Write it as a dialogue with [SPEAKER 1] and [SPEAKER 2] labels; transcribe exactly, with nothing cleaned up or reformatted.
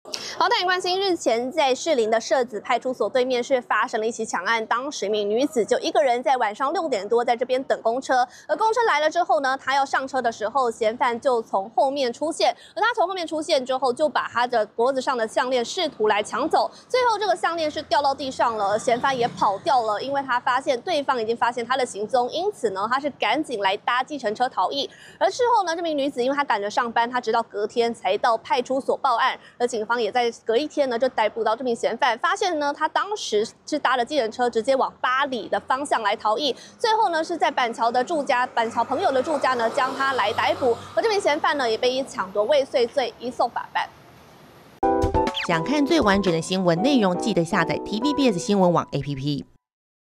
[SPEAKER 1] 好，带您关心，日前在士林的社子派出所对面是发生了一起抢案，当时一名女子就一个人在晚上六点多在这边等公车，而公车来了之后呢，她要上车的时候，嫌犯就从后面出现，而他从后面出现之后，就把她的脖子上的项链试图来抢走，最后这个项链是掉到地上了，嫌犯也跑掉了，因为他发现对方已经发现他的行踪，因此呢，他是赶紧来搭计程车逃逸。而事后呢，这名女子因为她赶着上班，她直到隔天才到派出所报案，而警方也在隔一天呢就逮捕到这名嫌犯，发现呢他当时是搭了计程车直接往八里的方向来逃逸，最后呢是在板桥的住家，板桥朋友的住家呢将他来逮捕，而这名嫌犯呢也被以抢夺未遂罪移送法办。
[SPEAKER 2] 想看最完整的新闻内容，记得下载 T V B S 新闻网 A P P。